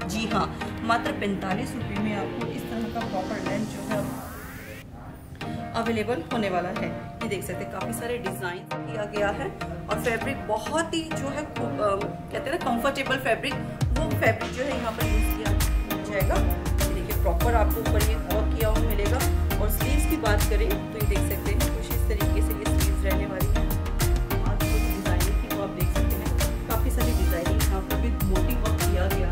जी हाँ, मात्र 45 रुपये में आपको इस तरह का प्रॉपर लेंथ जो है अवेलेबल होने वाला है। ये देख सकते हैं काफ़ी सारे डिज़ाइन किया गया है और फैब्रिक बहुत ही जो है कहते हैं ना कंफर्टेबल फैब्रिक, वो फैब्रिक जो है यहाँ पर यूज़ किया जाएगा। ये देखिए प्रॉपर आपको ऊपर ये वर्क किया हुआ मिलेगा। और स्लीव्स की बात करें तो ये देख सकते हैं कुछ इस तरीके से ये स्लीव्स रहने वाली है। आज जो डिज़ाइनिंग की वो आप देख सकते हैं काफ़ी सारी डिज़ाइनिंग यहाँ पर भी मोटी वर्क किया गया।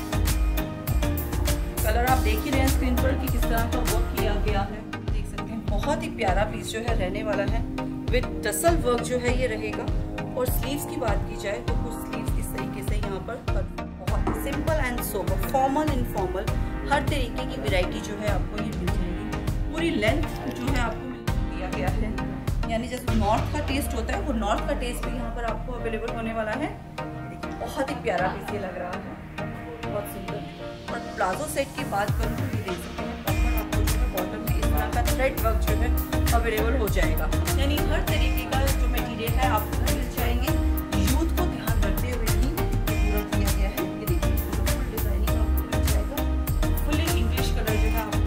कलर आप देख ही रहे हैं स्क्रीन पर कि किस तरह का वर्क किया गया है। बहुत ही प्यारा पीस जो है रहने वाला है, विद टसल वर्क जो है ये रहेगा। और स्लीव्स की बात की जाए तो कुछ स्लीव्स इस तरीके से यहाँ पर बहुत simple and sober, formal informal हर तरीके की वैरायटी जो है आपको ये मिल जाएगी। पूरी लेंथ जो है आपको दिया गया है, यानी जैसे नॉर्थ का टेस्ट होता है वो नॉर्थ का टेस्ट भी यहाँ पर आपको अवेलेबल होने वाला है। देखिए बहुत ही प्यारा पीस ये लग रहा है, बहुत सुंदर। और प्लाजो सेट की बात करूँ तो ये देख सकते हैं बॉटम में इस तरह का थ्रेड वर्क जो है अवेलेबल हो जाएगा। यानी हर तरीके का जो मटेरियल है आपको मिल जाएंगे। यूथ को ध्यान रखते हुए ही पूरा किया गया है। ये देखिए फुल डिजाइनिंग आपको मिल जाएगा, फुली इंग्लिश कलर जो है आपको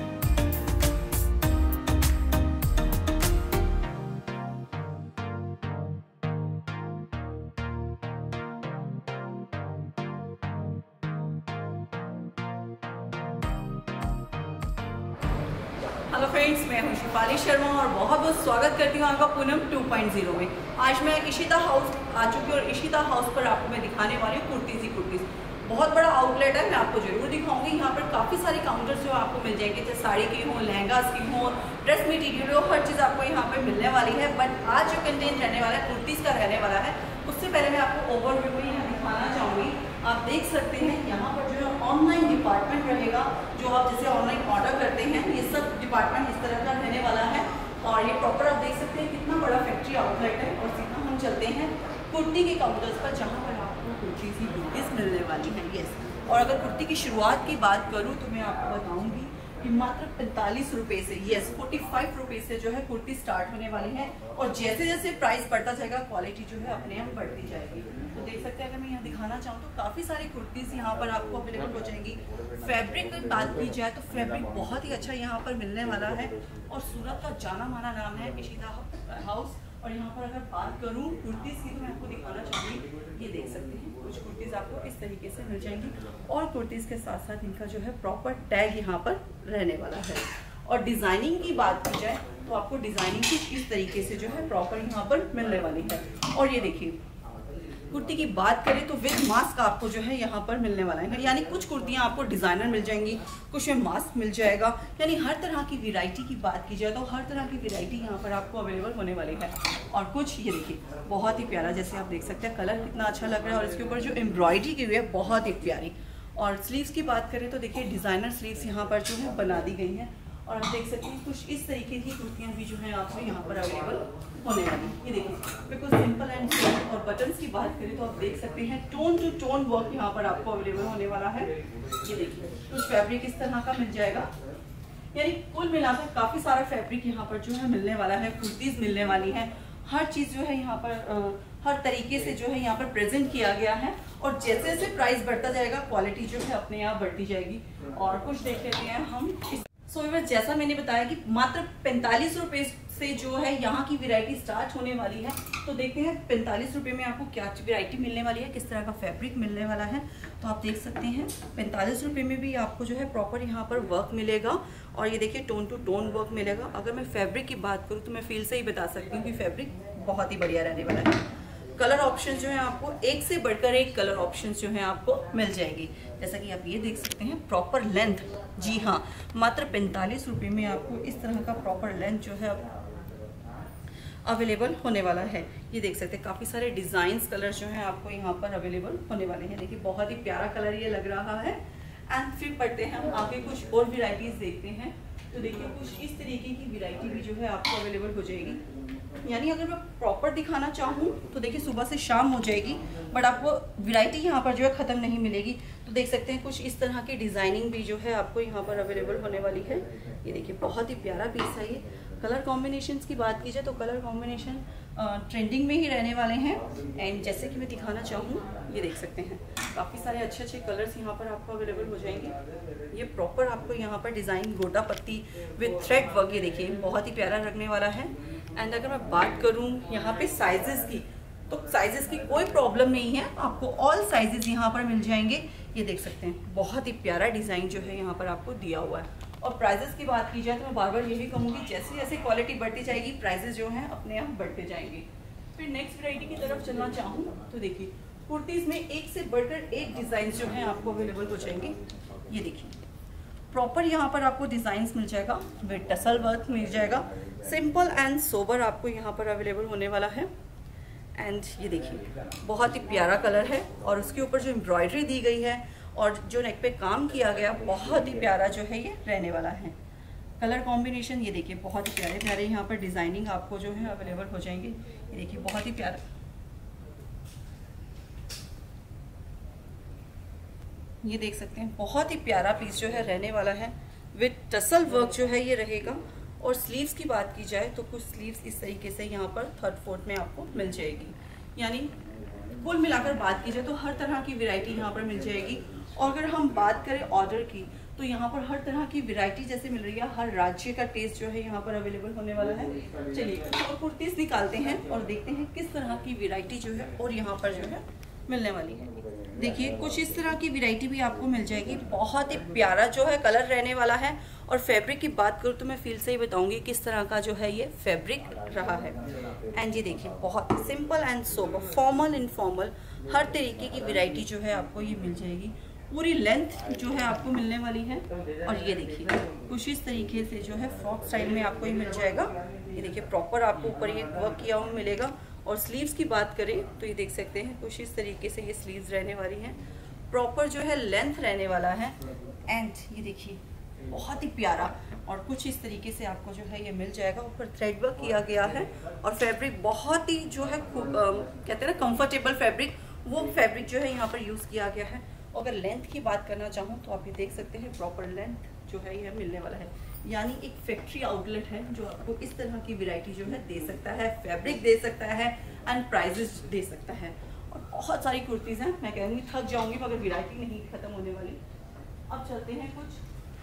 हेलो फ्रेंड्स, मैं हूं शिफाली शर्मा और बहुत बहुत स्वागत करती हूं आपका पूनम 2.0 में। आज मैं इशिता हाउस आ चुकी हूँ और इशिता हाउस पर आपको मैं दिखाने वाली हूँ कुर्तीज़ ही कुर्तीज़। बहुत बड़ा आउटलेट है, मैं आपको जरूर दिखाऊंगी। यहाँ पर काफ़ी सारे काउंटर्स जो आपको मिल जाएंगे, चाहे साड़ी की हो, लहंगास की हो, ड्रेस मटीरियल हो, हर चीज़ आपको यहाँ पर मिलने वाली है। बट आज जो कंटेंट रहने वाला है कुर्तीज़ का रहने वाला है, उससे पहले मैं आपको ओवरव्यू में यहाँ दिखाना चाहूँगी। आप देख सकते हैं यहाँ पर जो है ऑनलाइन डिपार्टमेंट रहेगा, जो आप जैसे ऑनलाइन ऑर्डर करते हैं ये सब डिपार्टमेंट इस तरह का रहने वाला है। और ये प्रॉपर आप देख सकते हैं कितना बड़ा फैक्ट्री आउटलेट है। और सीधा हम चलते हैं कुर्ती के काउंटर्स पर, जहाँ पर आपको कुर्ती ही कुर्तीज़ मिलने वाली है। यस, और अगर कुर्ती की शुरुआत की बात करूँ तो मैं आपको बताऊँगी कि मात्र 45 रुपये से, यस 45 रुपये से जो है कुर्ती स्टार्ट होने वाली है। और जैसे जैसे प्राइस बढ़ता जाएगा क्वालिटी जो है अपने आप बढ़ती जाएगी। तो देख सकते हैं, अगर मैं यहाँ दिखाना चाहूँ तो काफ़ी सारी कुर्तीज़ यहाँ पर आपको अवेलेबल हो जाएंगी। फैब्रिक की बात की जाए तो फैब्रिक बहुत ही अच्छा यहाँ पर मिलने वाला है। और सूरत का जाना माना नाम है इशिता हाउस। और यहाँ पर अगर बात करूँ कुर्तीज़ की तो मैं आपको दिखाना चाहूँगी, ये देख सकते हैं कुछ कुर्तीज़ आपको इस तरीके से मिल जाएंगी। और कुर्तीज़ के साथ साथ इनका जो है प्रॉपर टैग यहाँ पर रहने वाला है। और डिज़ाइनिंग की बात की जाए तो आपको डिज़ाइनिंग कुछ इस तरीके से जो है प्रॉपर यहाँ पर मिलने वाली है। और ये देखिए कुर्ती की बात करें तो विद मास्क आपको जो है यहाँ पर मिलने वाला है। यानी कुछ कुर्तियाँ आपको डिज़ाइनर मिल जाएंगी, कुछ में मास्क मिल जाएगा। यानी हर तरह की वैरायटी की बात की जाए तो हर तरह की वैरायटी यहाँ पर आपको अवेलेबल होने वाली है। और कुछ ये देखिए बहुत ही प्यारा, जैसे आप देख सकते हैं कलर कितना अच्छा लग रहा है। और इसके ऊपर जो एम्ब्रॉयडरी की हुई है बहुत ही प्यारी। और स्लीव्स की बात करें तो देखिए डिज़ाइनर स्लीव्स यहाँ पर जो है बना दी गई हैं। और आप देख सकते हैं कुछ इस तरीके की कुर्तियाँ भी जो है आपको यहाँ पर अवेलेबल होने वाली। ये देखिए बिल्कुल सिंपल एंड सिंपल। और बटन्स की बात करें तो आप देख सकते हैं टोन टू टोन वर्क यहाँ पर आपको अवेलेबल होने वाला है। ये देखिए कुछ फैब्रिक इस तरह का मिल जाएगा। यानी कुल मिलाकर काफ़ी सारा फैब्रिक यहाँ पर जो है मिलने वाला है, कुर्तीज़ मिलने वाली हैं। हर चीज़ जो है यहाँ पर हर तरीके से जो है यहाँ पर प्रेजेंट किया गया है। और जैसे जैसे प्राइस बढ़ता जाएगा क्वालिटी जो है अपने आप बढ़ती जाएगी। और कुछ देख लेते हैं हम। सो जैसा मैंने बताया कि मात्र 45 रुपये से जो है यहाँ की वैरायटी स्टार्ट होने वाली है। तो देखते हैं 45 रुपये में आपको क्या वैरायटी मिलने वाली है, किस तरह का फैब्रिक मिलने वाला है। तो आप देख सकते हैं 45 रुपये में भी आपको जो है प्रॉपर यहाँ पर वर्क मिलेगा। और ये देखिए टोन टू टोन वर्क मिलेगा। अगर मैं फैब्रिक की बात करूँ तो मैं फील से ही बता सकती हूँ कि फैब्रिक बहुत ही बढ़िया रहने वाला है। कलर ऑप्शन जो है आपको एक से बढ़कर एक कलर ऑप्शन जो है आपको मिल जाएगी। जैसा कि आप ये देख सकते हैं प्रॉपर लेंथ, जी हाँ मात्र 45 रुपये में आपको इस तरह का प्रॉपर लेंथ जो है अवेलेबल होने वाला है। ये देख सकते हैं काफ़ी सारे डिज़ाइंस कलर जो हैं आपको यहाँ पर अवेलेबल होने वाले हैं। देखिए बहुत ही प्यारा कलर ये लग रहा है। एंड फिर पढ़ते हैं हम आगे कुछ और वेराइटीज़ देखते हैं। तो देखिए कुछ इस तरीके की वैरायटी भी जो है आपको अवेलेबल हो जाएगी। यानी अगर मैं प्रॉपर दिखाना चाहूँ तो देखिए सुबह से शाम हो जाएगी, बट आपको वैरायटी यहाँ पर जो है ख़त्म नहीं मिलेगी। तो देख सकते हैं कुछ इस तरह की डिज़ाइनिंग भी जो है आपको यहाँ पर अवेलेबल होने वाली है। ये देखिए बहुत ही प्यारा पीस है ये। कलर कॉम्बिनेशंस की बात की जाए तो कलर कॉम्बिनेशन ट्रेंडिंग में ही रहने वाले हैं। एंड जैसे कि मैं दिखाना चाहूँ ये देख सकते हैं काफ़ी सारे अच्छे अच्छे कलर्स यहाँ पर आपको अवेलेबल हो जाएंगे। ये प्रॉपर आपको यहाँ पर डिज़ाइन गोटा पत्ती विद थ्रेड वर्क, ये देखिए बहुत ही प्यारा लगने वाला है। एंड अगर मैं बात करूँ यहाँ पे साइजेस की, तो साइजेस की कोई प्रॉब्लम नहीं है, आपको ऑल साइजेस यहाँ पर मिल जाएंगे। ये देख सकते हैं बहुत ही प्यारा डिज़ाइन जो है यहाँ पर आपको दिया हुआ है। और प्राइजेस की बात की जाए तो मैं बार बार यही कहूँगी, जैसे जैसे क्वालिटी बढ़ती जाएगी प्राइजेस जो हैं अपने आप बढ़ते जाएंगे। फिर नेक्स्ट वैरायटी की तरफ चलना चाहूँ तो देखिए कुर्तीज़ में एक से बढ़कर एक डिज़ाइन जो हैं आपको अवेलेबल हो जाएंगे। ये देखिए प्रॉपर यहाँ पर आपको डिज़ाइंस मिल जाएगा, विद टसल वर्क मिल जाएगा, सिंपल एंड सोबर आपको यहाँ पर अवेलेबल होने वाला है। एंड ये देखिए बहुत ही प्यारा कलर है और उसके ऊपर जो एम्ब्रॉयडरी दी गई है और जो नेक पे काम किया गया बहुत ही प्यारा जो है ये रहने वाला है। कलर कॉम्बिनेशन ये देखिए बहुत ही प्यारे प्यारे यहाँ पर डिज़ाइनिंग आपको जो है अवेलेबल हो जाएंगे। ये देखिए बहुत ही प्यारा, ये देख सकते हैं बहुत ही प्यारा पीस जो है रहने वाला है, विद टसल वर्क जो है ये रहेगा। और स्लीव्स की बात की जाए तो कुछ स्लीव्स इस तरीके से यहाँ पर 3rd 4th में आपको मिल जाएगी। यानी कुल मिलाकर बात की जाए तो हर तरह की वैरायटी यहाँ पर मिल जाएगी। और अगर हम बात करें ऑर्डर की तो यहाँ पर हर तरह की वैरायटी जैसे मिल रही है, हर राज्य का टेस्ट जो है यहाँ पर अवेलेबल होने वाला है। चलिए और कुर्तीज़ निकालते हैं और देखते हैं किस तरह की वैरायटी जो है और यहाँ पर जो है मिलने वाली है। देखिए कुछ इस तरह की वैरायटी भी आपको मिल जाएगी, बहुत ही प्यारा जो है कलर रहने वाला है। और फैब्रिक की बात करूँ तो मैं फील से ही बताऊंगी किस तरह का जो है ये फैब्रिक रहा है। एंड ये देखिए बहुत simple and sober, formal informal हर तरीके की वैरायटी जो है आपको ये मिल जाएगी। पूरी लेंथ जो है आपको मिलने वाली है। और ये देखिए कुछ इस तरीके से जो है फ्रॉक स्टाइल में आपको ये मिल जाएगा। ये देखिए प्रॉपर आपको ऊपर ये वर्क किया हुआ मिलेगा। और स्लीव्स की बात करें तो ये देख सकते हैं कुछ इस तरीके से ये स्लीव्स रहने वाली हैं, प्रॉपर जो है लेंथ रहने वाला है। एंड ये देखिए बहुत ही प्यारा और कुछ इस तरीके से आपको जो है ये मिल जाएगा। ऊपर थ्रेड वर्क किया गया है और फैब्रिक बहुत ही जो है कहते हैं ना कंफर्टेबल फैब्रिक, वो फैब्रिक जो है यहाँ पर यूज़ किया गया है। अगर लेंथ की बात करना चाहूँ तो आप ये देख सकते हैं प्रॉपर लेंथ जो है यह मिलने वाला है। यानी एक फैक्ट्री आउटलेट है जो आपको इस तरह की वैरायटी जो है दे सकता है, फैब्रिक दे सकता है एंड प्राइजेस दे सकता है। और बहुत सारी कुर्तीज़ हैं, मैं कहूँगी थक जाऊँगी मगर वैरायटी नहीं खत्म होने वाली। अब चलते हैं कुछ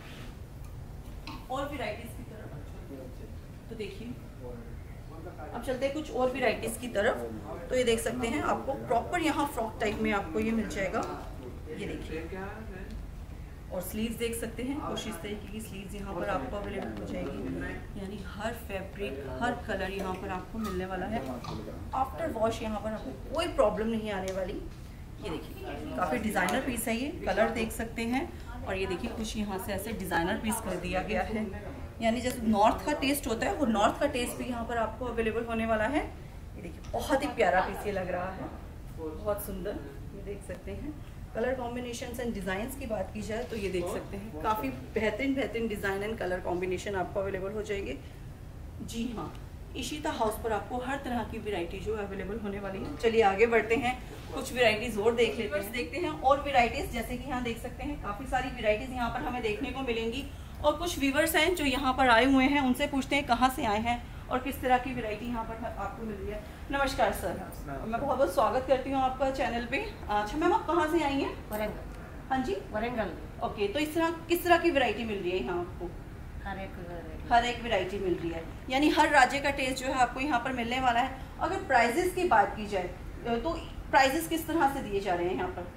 और वैरायटीज़ की तरफ। तो देखिए अब चलते हैं कुछ और वैरायटीज़ की तरफ। तो ये देख सकते हैं आपको प्रॉपर यहाँ फ्रॉक टाइप में आपको ये मिल जाएगा। ये देखिए और स्लीव्स देख सकते हैं कुछ इस तरीके की स्लीव्स यहाँ पर आपको अवेलेबल हो जाएगी। यानी हर फैब्रिक हर कलर यहाँ पर आपको मिलने वाला है। आफ्टर वॉश यहाँ पर आपको कोई प्रॉब्लम नहीं आने वाली। ये देखिए काफ़ी डिज़ाइनर पीस है, ये कलर देख सकते हैं। और ये देखिए कुछ यहाँ से ऐसे डिज़ाइनर पीस कर दिया गया है, यानी जैसे नॉर्थ का टेस्ट होता है वो नॉर्थ का टेस्ट भी यहाँ पर आपको अवेलेबल होने वाला है। ये देखिए बहुत ही प्यारा पीस ये लग रहा है, बहुत सुंदर। ये देख सकते हैं कलर कॉम्बिनेशन एंड डिज़ाइंस की बात की जाए तो ये देख सकते हैं काफ़ी बेहतरीन डिज़ाइन एंड कलर कॉम्बिनेशन आपको अवेलेबल हो जाएंगे। जी हाँ, इशिता हाउस पर आपको हर तरह की वैरायटी जो अवेलेबल होने वाली है। चलिए आगे बढ़ते हैं, कुछ वैरायटीज़ और देखते हैं और वैरायटीज़ जैसे कि यहाँ देख सकते हैं काफ़ी सारी वैरायटीज़ यहाँ पर हमें देखने को मिलेंगी। और कुछ व्यूवर्स हैं जो यहाँ पर आए हुए हैं, उनसे पूछते हैं कहाँ से आए हैं और किस तरह की वैरायटी यहाँ पर आपको मिल रही है। नमस्कार सर, मैं बहुत बहुत स्वागत करती हूँ आपका चैनल पे। अच्छा मैम, आप कहाँ से आई हैं? वरंगल। हाँ जी वरंगल। ओके, तो इस तरह किस तरह की वैरायटी मिल रही है यहाँ आपको? हर एक वैरायटी मिल रही है, यानी हर राज्य का टेस्ट जो है आपको यहाँ पर मिलने वाला है। अगर प्राइजेस की बात की जाए तो प्राइजेस किस तरह से दिए जा रहे हैं यहाँ पर?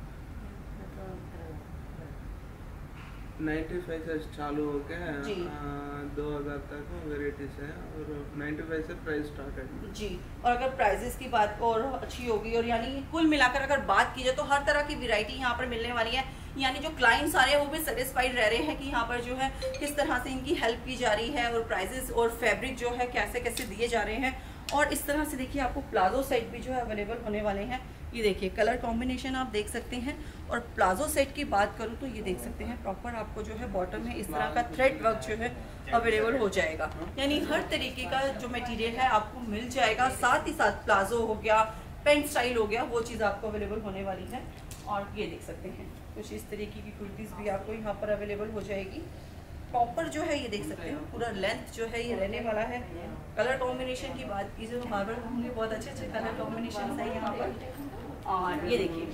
95 से चालू हो के 2000 तक वेराइटीज है और 95 से प्राइस स्टार्ट है जी। और अगर प्राइजेस की बात और अच्छी होगी और यानी कुल मिलाकर अगर बात की जाए तो हर तरह की वैरायटी यहाँ पर मिलने वाली है। यानी जो क्लाइंट्स आ रहे हैं वो भी सेटिस्फाइड रह रहे हैं कि यहाँ पर जो है किस तरह से इनकी हेल्प की जा रही है और प्राइजेस और फैब्रिक जो है कैसे कैसे दिए जा रहे हैं। और इस तरह से देखिए आपको प्लाजो सेट भी जो है अवेलेबल होने वाले हैं। ये देखिए कलर कॉम्बिनेशन आप देख सकते हैं। और प्लाजो सेट की बात करूँ तो ये देख सकते हैं प्रॉपर आपको जो है बॉटम में इस तरह का थ्रेड वर्क जो है अवेलेबल हो जाएगा। यानी हर तरीके का जो मटेरियल है आपको मिल जाएगा। साथ ही साथ प्लाजो हो गया, पैंट स्टाइल हो गया, वो चीज़ आपको अवेलेबल होने वाली है। और ये देख सकते हैं कुछ इस तरीके की कुर्तीज़ भी आपको यहाँ पर अवेलेबल हो जाएगी। प्रॉपर जो है ये देख सकते हैं पूरा लेंथ जो है ये रहने वाला है। कलर कॉम्बिनेशन की बात कीजिए तो बार बार हमने बहुत अच्छे अच्छे कलर कॉम्बिनेशन है यहाँ पर। और ये देखिए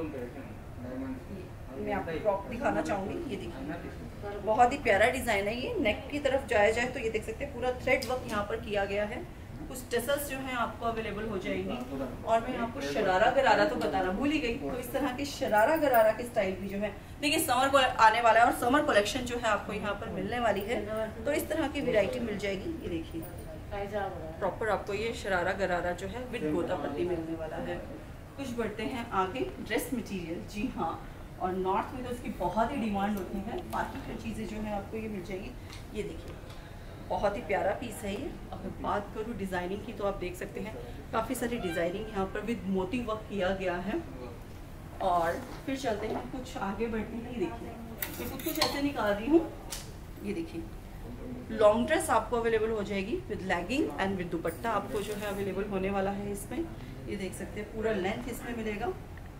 मैं आपको टॉप दिखाना चाहूँगी, ये देखिए बहुत ही प्यारा डिज़ाइन है ये। नेक की तरफ जाया जाए तो ये देख सकते हैं पूरा थ्रेड वर्क यहाँ पर किया गया है। कुछ टेसल्स जो हैं आपको अवेलेबल हो जाएंगी। और मैं आपको शरारा गरारा तो बताना भूल ही गई, तो इस तरह के शरारा गरारा के स्टाइल भी जो है देखिए समर आने वाला है और समर कलेक्शन जो है आपको यहाँ पर मिलने वाली है। तो इस तरह की वैरायटी मिल जाएगी। ये देखिए प्रॉपर आपको ये शरारा गरारा जो है विद गोता पट्टी मिलने वाला है। कुछ बढ़ते हैं आगे ड्रेस मटेरियल। जी हाँ, और नॉर्थ में तो इसकी बहुत ही डिमांड होती है। बाकी चीज़ें जो है आपको ये मिल जाएगी। ये देखिए बहुत ही प्यारा पीस है ये। अगर बात करूँ डिज़ाइनिंग की तो आप देख सकते हैं काफ़ी सारी डिज़ाइनिंग यहाँ पर विद मोती वर्क किया गया है। और फिर चलते हैं कुछ आगे बढ़ते हैं। ये देखिए मैं कुछ ऐसे निकाल रही हूँ। ये देखिए लॉन्ग ड्रेस आपको अवेलेबल हो जाएगी with legging and with dupatta आपको जो है अवेलेबल होने वाला है इसमें। ये देख सकते हैं पूरा लेंथ इसमें मिलेगा।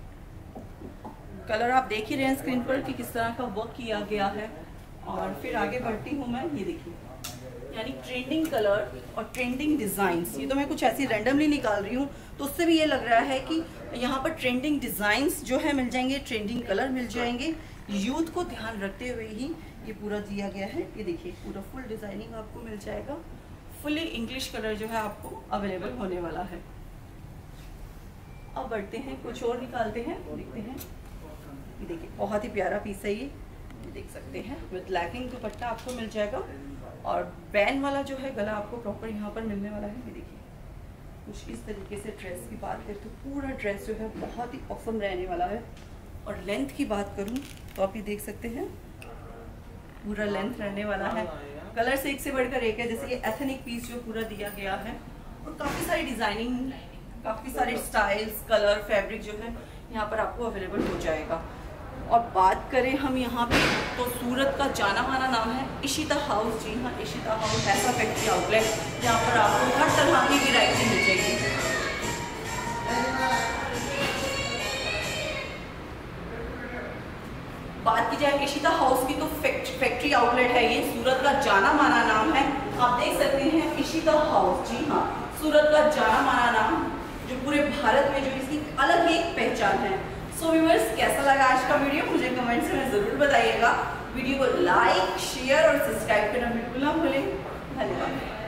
कलर आप देख ही रहे हैं स्क्रीन पर कि किस तरह का वर्क किया गया है। और फिर आगे बढ़ती हूँ मैं। ये देखिए यानी ट्रेंडिंग कलर और ट्रेंडिंग डिज़ाइंस। ये तो मैं कुछ ऐसी रैंडमली निकाल रही हूँ तो उससे भी ये लग रहा है कि यहाँ पर ट्रेंडिंग डिज़ाइंस जो है मिल जाएंगे, ट्रेंडिंग कलर मिल जाएंगे। यूथ को ध्यान रखते हुए ही ये पूरा दिया गया है। ये देखिए पूरा फुल डिज़ाइनिंग आपको मिल जाएगा। फुली इंग्लिश कलर जो है आपको अवेलेबल होने वाला है। अब बढ़ते हैं कुछ और निकालते हैं, देखते हैं। ये देखिए बहुत ही प्यारा पीस है ये देख सकते हैं विद लैकिंग दुपट्टा आपको मिल जाएगा। और बैन वाला जो है गला आपको प्रॉपर यहाँ पर मिलने वाला है। ये देखिए कुछ इस तरीके से ड्रेस की बात करें तो पूरा ड्रेस जो है बहुत ही ऑसम रहने वाला है। और लेंथ की बात करूँ तो आप ये देख सकते हैं पूरा लेंथ रहने वाला है। कलर से एक से बढ़कर एक है। जैसे ये एथनिक पीस जो पूरा दिया गया है और काफ़ी सारी डिज़ाइनिंग, काफ़ी सारे स्टाइल्स, कलर, फैब्रिक जो है यहाँ पर आपको अवेलेबल हो जाएगा। और बात करें हम यहाँ पे तो सूरत का जाना माना नाम है इशिता हाउस। जी हाँ, इशिता हाउस ऐसा फैक्ट्री आउटलेट जहाँ पर आपको हर तरह की वैरायटी मिल जाएगी। बात की जाए इशिता हाउस की तो फैक्ट्री आउटलेट है ये। सूरत का जाना माना नाम है। आप देख सकते हैं इशिता हाउस। जी हाँ, सूरत का जाना माना नाम जो पूरे भारत में जो इसकी अलग ही एक पहचान है। सो व्यूअर्स कैसा लगा आज का वीडियो मुझे कमेंट्स में ज़रूर बताइएगा। वीडियो को लाइक, शेयर और सब्सक्राइब करना बिल्कुल ना भूलें। धन्यवाद।